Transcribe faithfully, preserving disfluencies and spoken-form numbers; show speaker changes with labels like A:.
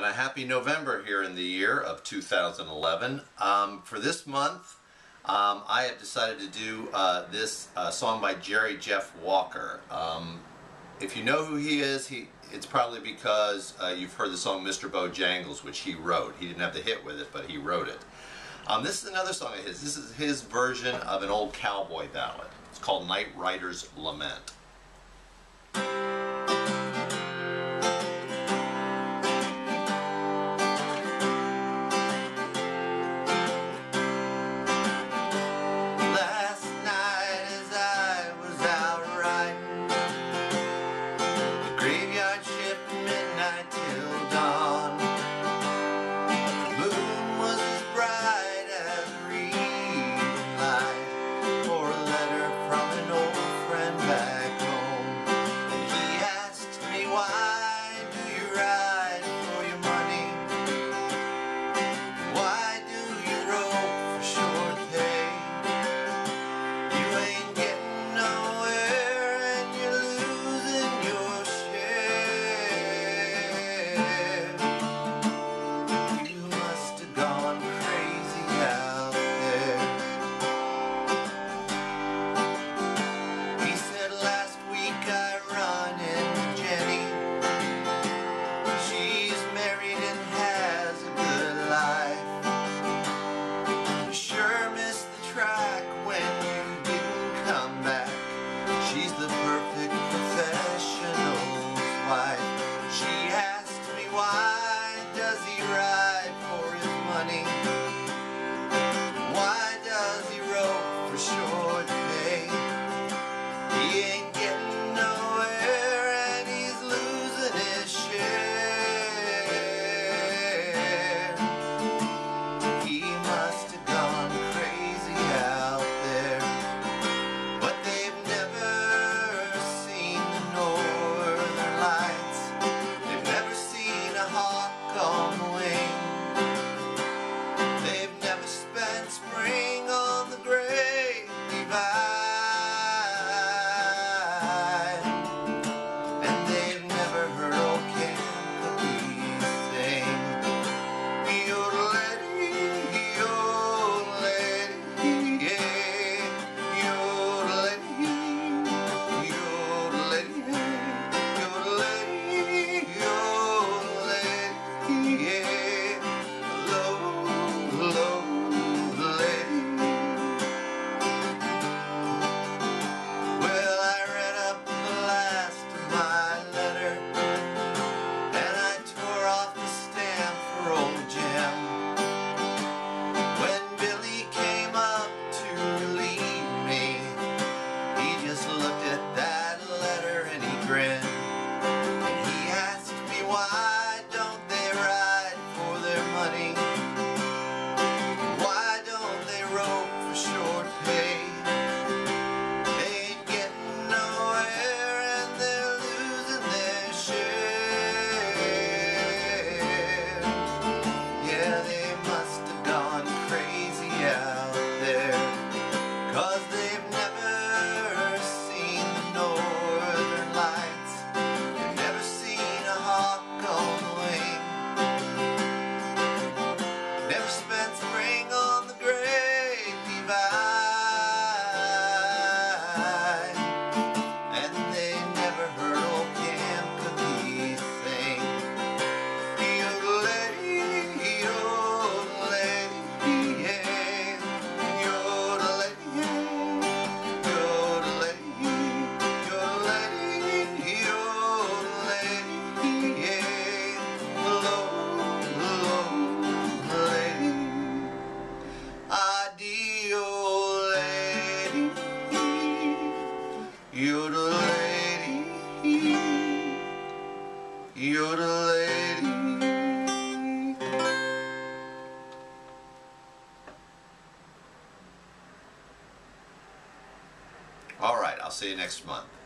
A: and a happy November here in the year of two thousand eleven. Um, for this month, um, I have decided to do uh, this uh, song by Jerry Jeff Walker. Um, if you know who he is, he it's probably because uh, you've heard the song Mister Bojangles, which he wrote. He didn't have the hit with it, but he wrote it. Um, this is another song of his. This is his version of an old cowboy ballad. It's called Night Rider's Lament.
B: She's the perfect professional's wife. She asked me, why does he ride for his money? Why does he rope for short pay? He ain't getting nowhere and he's losing his share. He must have gone crazy out there. But they've never seen the northern lights. They've never seen a hawk on the wing. They've never spent spring on the Great Divide. And they've never heard old Kankakee sing. Yodelay, yodelay, yeah. Yodelay, yodelay, yodelay, yodelay, yeah. Low, low, lady. Well, I read up the last of my letter, and I tore off the stamp for old Jim. When Billy came up to relieve me, he just looked at that letter and he grinned. And he asked me, why don't they ride for their money? Why don't they rope for short pay? They ain't getting nowhere and they're losing their share. Yeah, they must have gone crazy out there, 'cause they've never seen the northern lights. They've never seen a hawk on the wing. Never spent spring on the Great Divide. And they never heard old Kankakee sing. Yodelay, yodelay, yeah. Yodelay, yodelay, yodelay, yodelay, yeah. Low, low, lady. Adio, lady. Yodelay, yodelay.
A: All right, I'll see you next month.